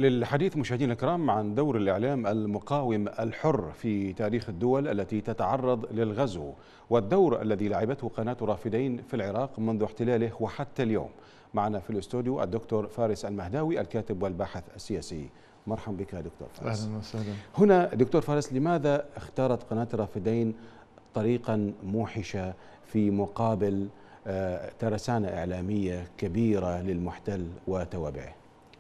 للحديث مشاهدينا الكرام عن دور الإعلام المقاوم الحر في تاريخ الدول التي تتعرض للغزو، والدور الذي لعبته قناة رافدين في العراق منذ احتلاله وحتى اليوم. معنا في الاستوديو الدكتور فارس المهداوي، الكاتب والباحث السياسي. مرحبا بك دكتور فارس. أهلا وسهلا. هنا دكتور فارس، لماذا اختارت قناة رافدين طريقا موحشة في مقابل ترسانة إعلامية كبيرة للمحتل وتوابعه؟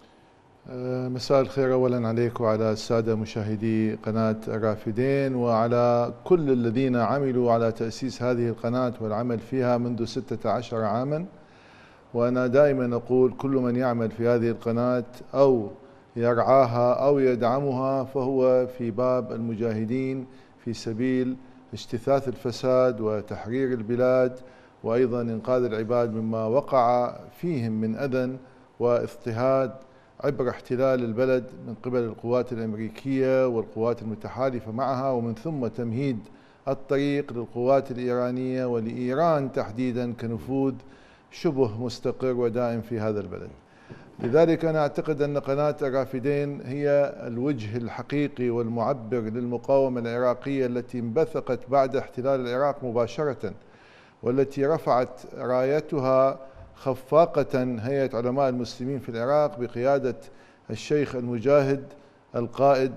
مساء الخير أولا عليك وعلى السادة مشاهدي قناة رافدين وعلى كل الذين عملوا على تأسيس هذه القناة والعمل فيها منذ 16 عاما. وأنا دائما أقول كل من يعمل في هذه القناة أو يرعاها أو يدعمها فهو في باب المجاهدين في سبيل اجتثاث الفساد وتحرير البلاد، وأيضا إنقاذ العباد مما وقع فيهم من أذى واضطهاد عبر احتلال البلد من قبل القوات الأمريكية والقوات المتحالفة معها، ومن ثم تمهيد الطريق للقوات الإيرانية ولإيران تحديدا كنفوذ شبه مستقر ودائم في هذا البلد. لذلك أنا أعتقد أن قناة رافدين هي الوجه الحقيقي والمعبر للمقاومة العراقية التي انبثقت بعد احتلال العراق مباشرة، والتي رفعت رايتها خفاقة هيئة علماء المسلمين في العراق بقيادة الشيخ المجاهد القائد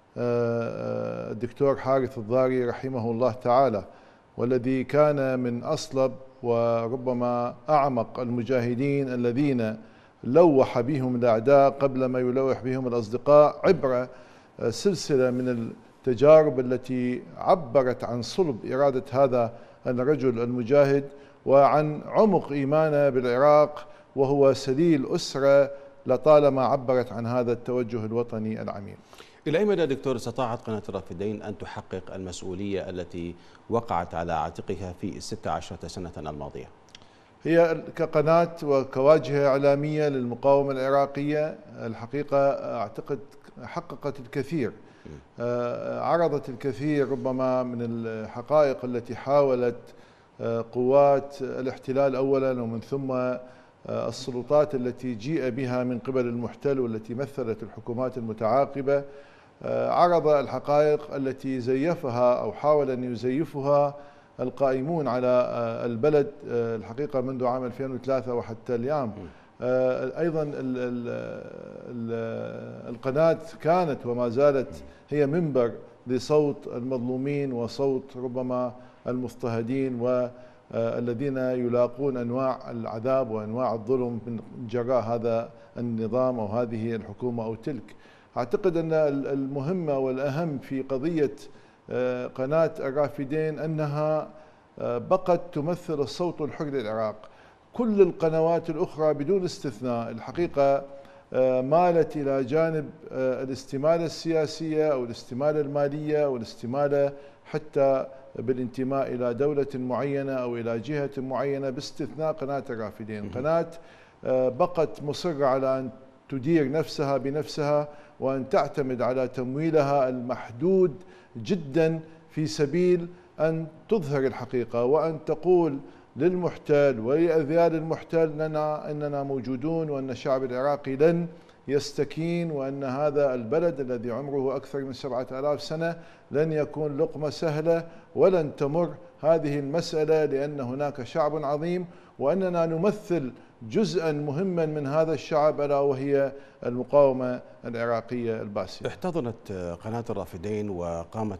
الدكتور حارث الضاري رحمه الله تعالى، والذي كان من أصلب وربما أعمق المجاهدين الذين لوح بهم الأعداء قبل ما يلوح بهم الأصدقاء، عبر سلسلة من التجارب التي عبرت عن صلب إرادة هذا الرجل المجاهد وعن عمق إيمانه بالعراق، وهو سليل أسرة لطالما عبرت عن هذا التوجه الوطني العميق. إلى أي مدى دكتور استطاعت قناة رافدين أن تحقق المسؤولية التي وقعت على عاتقها في 16 سنة الماضية؟ هي كقناة وكواجهة إعلامية للمقاومة العراقية الحقيقة أعتقد حققت الكثير، عرضت الكثير ربما من الحقائق التي حاولت قوات الاحتلال أولا ومن ثم السلطات التي جيء بها من قبل المحتل والتي مثلت الحكومات المتعاقبة. عرض الحقائق التي زيفها أو حاول أن يزيفها القائمون على البلد الحقيقة منذ عام 2003 وحتى اليوم. أيضا القناة كانت وما زالت هي منبر لصوت المظلومين وصوت ربما المضطهدين والذين يلاقون أنواع العذاب وأنواع الظلم من جراء هذا النظام أو هذه الحكومة أو تلك. أعتقد أن المهمة والأهم في قضية قناة الرافدين أنها بقت تمثل الصوت الحر للعراق. كل القنوات الأخرى بدون استثناء الحقيقة مالت إلى جانب الاستمالة السياسية أو الاستمالة المالية أو الاستمالة حتى بالانتماء إلى دولة معينة أو إلى جهة معينة، باستثناء قناة الرافدين. قناة بقت مصرة على أن تدير نفسها بنفسها وأن تعتمد على تمويلها المحدود جدا في سبيل أن تظهر الحقيقة وأن تقول للمحتل ولأذيال المحتل أننا موجودون وأن الشعب العراقي لن يستكين، وأن هذا البلد الذي عمره أكثر من 7000 سنة لن يكون لقمة سهلة ولن تمر هذه المسألة، لأن هناك شعب عظيم وأننا نمثل جزءا مهما من هذا الشعب ألا وهي المقاومة العراقية الباسلة. احتضنت قناة الرافدين وقامت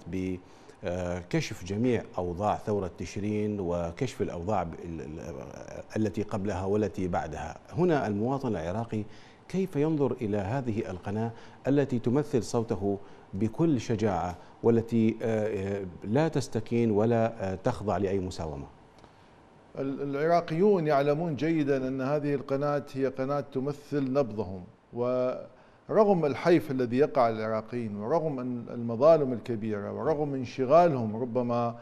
بكشف جميع أوضاع ثورة تشرين وكشف الأوضاع التي قبلها والتي بعدها. هنا المواطن العراقي كيف ينظر إلى هذه القناة التي تمثل صوته بكل شجاعة والتي لا تستكين ولا تخضع لأي مساومة؟ العراقيون يعلمون جيدا أن هذه القناة هي قناة تمثل نبضهم، ورغم الحيف الذي يقع على العراقيين ورغم المظالم الكبيرة ورغم انشغالهم ربما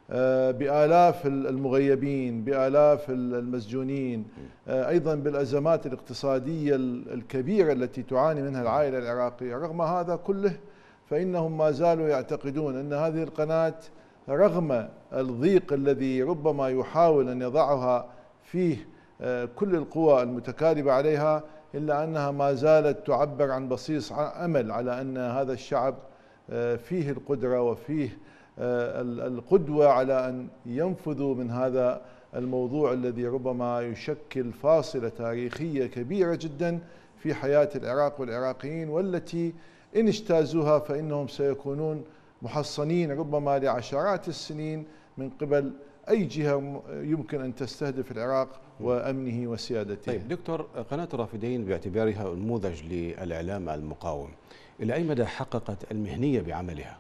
بآلاف المغيبين بآلاف المسجونين، أيضا بالأزمات الاقتصادية الكبيرة التي تعاني منها العائلة العراقية، رغم هذا كله فإنهم ما زالوا يعتقدون أن هذه القناة رغم الضيق الذي ربما يحاول أن يضعها فيه كل القوى المتكالبة عليها إلا أنها ما زالت تعبر عن بصيص أمل على أن هذا الشعب فيه القدرة وفيه القدوة على أن ينفذوا من هذا الموضوع الذي ربما يشكل فاصلة تاريخية كبيرة جدا في حياة العراق والعراقيين، والتي إن اجتازوها فإنهم سيكونون محصنين ربما لعشرات السنين من قبل أي جهة يمكن أن تستهدف العراق وأمنه وسيادته. طيب دكتور، قناة الرافدين باعتبارها نموذج للإعلام المقاوم، إلى أي مدى حققت المهنية بعملها؟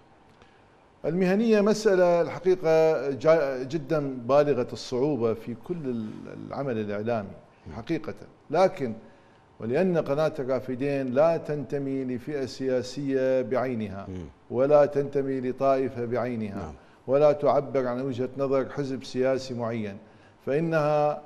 المهنية مسألة الحقيقة جدا بالغة الصعوبة في كل العمل الإعلامي حقيقة، لكن ولأن قناة الرافدين لا تنتمي لفئة سياسية بعينها ولا تنتمي لطائفة بعينها ولا تعبر عن وجهة نظر حزب سياسي معين، فإنها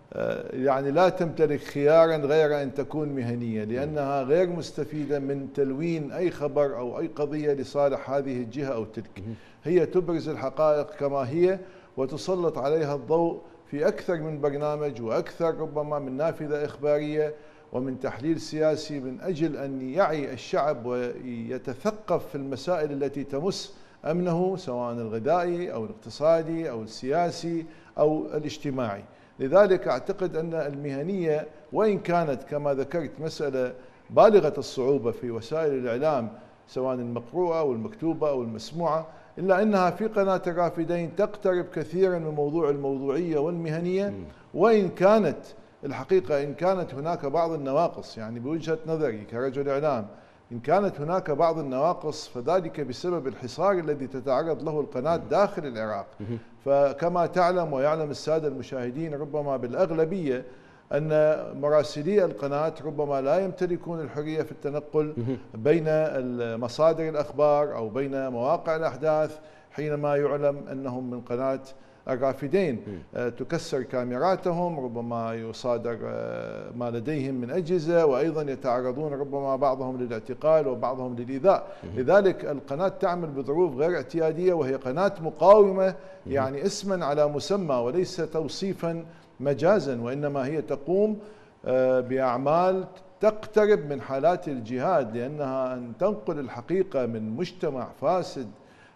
يعني لا تمتلك خيارا غير أن تكون مهنية، لأنها غير مستفيدة من تلوين أي خبر أو أي قضية لصالح هذه الجهة أو تلك. هي تبرز الحقائق كما هي وتسلط عليها الضوء في أكثر من برنامج وأكثر ربما من نافذة إخبارية ومن تحليل سياسي، من أجل أن يعي الشعب ويتثقف في المسائل التي تمس أمنه، سواء الغذائي أو الاقتصادي أو السياسي أو الاجتماعي. لذلك أعتقد أن المهنية وإن كانت كما ذكرت مسألة بالغة الصعوبة في وسائل الإعلام سواء المقروءة أو المكتوبة أو المسموعة، إلا أنها في قناة الرافدين تقترب كثيرا من موضوع الموضوعية والمهنية، وإن كانت الحقيقة إن كانت هناك بعض النواقص، يعني بوجهة نظري كرجل إعلام إن كانت هناك بعض النواقص فذلك بسبب الحصار الذي تتعرض له القناة داخل العراق. فكما تعلم ويعلم السادة المشاهدين ربما بالأغلبية أن مراسلي القناة ربما لا يمتلكون الحرية في التنقل بين مصادر الأخبار أو بين مواقع الأحداث حينما يعلم أنهم من قناة الرافدين. تكسر كاميراتهم، ربما يصادر ما لديهم من أجهزة، وأيضا يتعرضون ربما بعضهم للاعتقال وبعضهم للإيذاء. لذلك القناة تعمل بظروف غير اعتيادية، وهي قناة مقاومة يعني اسما على مسمى وليس توصيفا مجازا، وإنما هي تقوم بأعمال تقترب من حالات الجهاد، لأنها أن تنقل الحقيقة من مجتمع فاسد.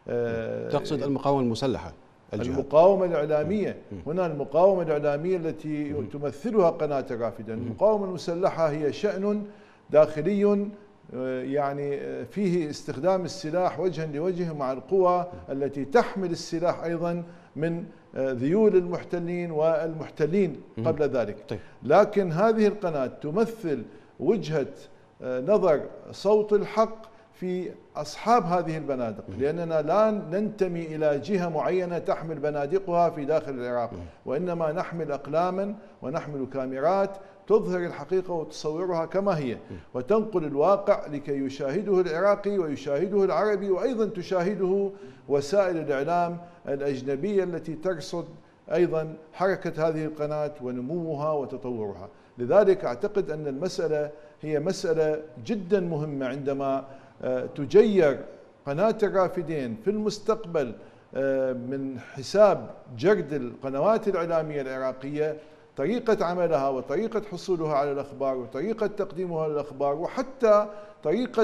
تقصد المقاومة المسلحة؟ المقاومة الإعلامية هنا، المقاومة الإعلامية التي تمثلها قناة الرافدين. المقاومة المسلحة هي شأن داخلي يعني فيه استخدام السلاح وجها لوجه مع القوى التي تحمل السلاح أيضا من ذيول المحتلين والمحتلين قبل ذلك. لكن هذه القناة تمثل وجهة نظر صوت الحق في أصحاب هذه البنادق، لأننا لا ننتمي إلى جهة معينة تحمل بنادقها في داخل العراق، وإنما نحمل أقلاما ونحمل كاميرات تظهر الحقيقة وتصورها كما هي وتنقل الواقع لكي يشاهده العراقي ويشاهده العربي، وأيضا تشاهده وسائل الإعلام الأجنبية التي ترصد أيضا حركة هذه القناة ونموها وتطورها. لذلك أعتقد أن المسألة هي مسألة جدا مهمة عندما تجير قناة الرافدين في المستقبل من حساب جرد القنوات الإعلامية العراقية طريقة عملها وطريقة حصولها على الأخبار وطريقة تقديمها للأخبار، وحتى طريقة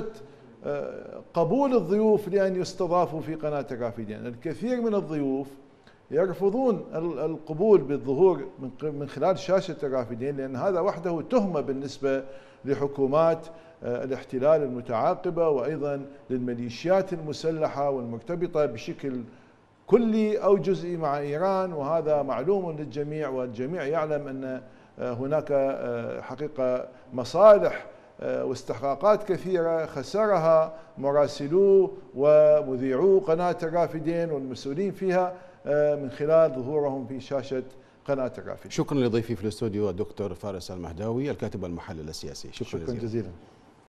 قبول الضيوف لأن يستضافوا في قناة الرافدين. الكثير من الضيوف يرفضون القبول بالظهور من خلال شاشة الرافدين، لأن هذا وحده تهمة بالنسبة لحكومات الاحتلال المتعاقبة وأيضا للميليشيات المسلحة والمرتبطة بشكل كلي أو جزئي مع إيران، وهذا معلوم للجميع، والجميع يعلم أن هناك حقيقة مصالح واستحقاقات كثيرة خسرها مراسلو ومذيعو قناة الرافدين والمسؤولين فيها من خلال ظهورهم في شاشة قناة الرافدين. شكرا لضيفي في الاستوديو الدكتور فارس المهداوي، الكاتب والمحلل السياسي. شكرا جزيلا.